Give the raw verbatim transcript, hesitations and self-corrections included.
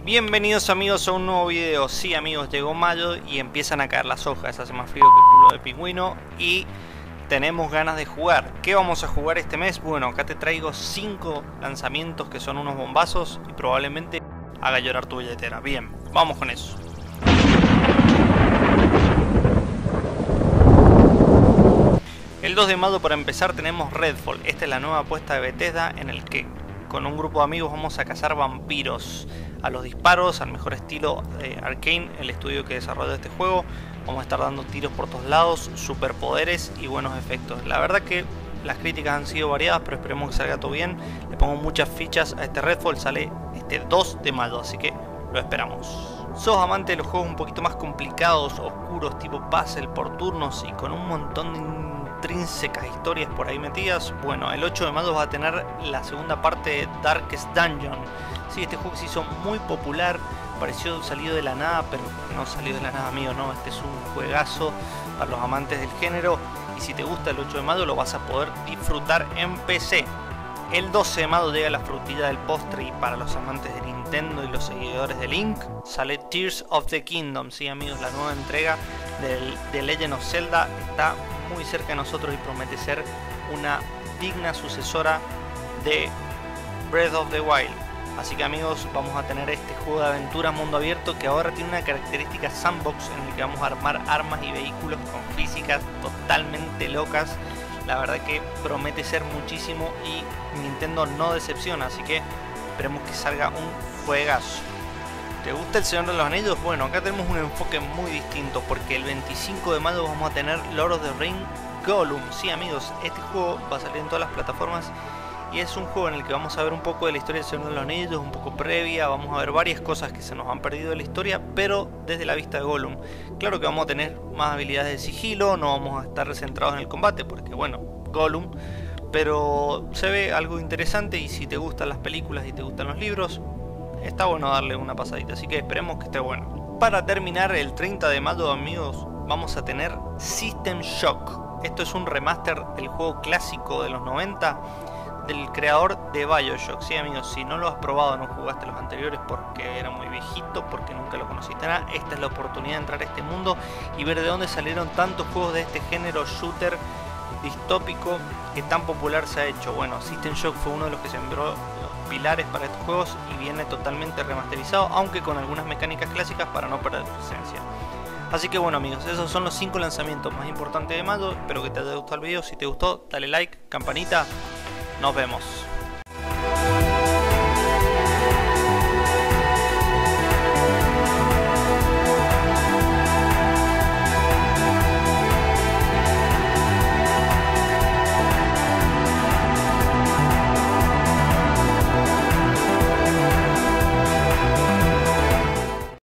Bienvenidos amigos a un nuevo video. Sí amigos, llegó mayo y empiezan a caer las hojas. Hace más frío que culo de pingüino y tenemos ganas de jugar. ¿Qué vamos a jugar este mes? Bueno, acá te traigo cinco lanzamientos que son unos bombazos y probablemente haga llorar tu billetera. Bien, vamos con eso. El dos de mayo para empezar tenemos Redfall. Esta es la nueva apuesta de Bethesda en el que con un grupo de amigos vamos a cazar vampiros a los disparos, al mejor estilo eh, Arcane, el estudio que desarrolla este juego. Vamos a estar dando tiros por todos lados, superpoderes y buenos efectos. La verdad que las críticas han sido variadas, pero esperemos que salga todo bien. Le pongo muchas fichas a este Redfall, sale este dos de mayo, así que lo esperamos. ¿Sos amante de los juegos un poquito más complicados, oscuros, tipo puzzle por turnos y con un montón de intrínsecas historias por ahí metidas? Bueno, el ocho de mayo va a tener la segunda parte de Darkest Dungeon. Sí, este juego se hizo muy popular, pareció salido de la nada, pero no salió de la nada, amigo, no. Este es un juegazo para los amantes del género y si te gusta el ocho de mayo lo vas a poder disfrutar en P C. El doce de mayo llega la frutilla del postre y para los amantes de Nintendo y los seguidores de Link sale Tears of the Kingdom. Sí amigos, la nueva entrega del, de Legend of Zelda está muy cerca de nosotros y promete ser una digna sucesora de Breath of the Wild. Así que amigos, vamos a tener este juego de aventura mundo abierto que ahora tiene una característica sandbox en el que vamos a armar armas y vehículos con físicas totalmente locas. La verdad que promete ser muchísimo y Nintendo no decepciona, así que esperemos que salga un juegazo. ¿Te gusta el Señor de los Anillos? Bueno, acá tenemos un enfoque muy distinto porque el veinticinco de mayo vamos a tener Lord of the Rings Gollum. Sí amigos, este juego va a salir en todas las plataformas y es un juego en el que vamos a ver un poco de la historia del Señor de los Anillos, un poco previa, vamos a ver varias cosas que se nos han perdido de la historia, pero desde la vista de Gollum. Claro que vamos a tener más habilidades de sigilo, no vamos a estar centrados en el combate porque bueno, Gollum, pero se ve algo interesante y si te gustan las películas y te gustan los libros, está bueno darle una pasadita, así que esperemos que esté bueno. Para terminar, el treinta de mayo amigos, vamos a tener System Shock. Esto es un remaster del juego clásico de los noventa del creador de BioShock. Sí amigos, si no lo has probado, no jugaste los anteriores porque era muy viejito, porque nunca lo conociste nada, esta es la oportunidad de entrar a este mundo y ver de dónde salieron tantos juegos de este género shooter distópico que tan popular se ha hecho. Bueno, System Shock fue uno de los que sembró los pilares para estos juegos y viene totalmente remasterizado, aunque con algunas mecánicas clásicas para no perder su esencia. Así que bueno amigos, esos son los cinco lanzamientos más importantes de mayo. Espero que te haya gustado el video. Si te gustó, dale like, campanita. Nos vemos.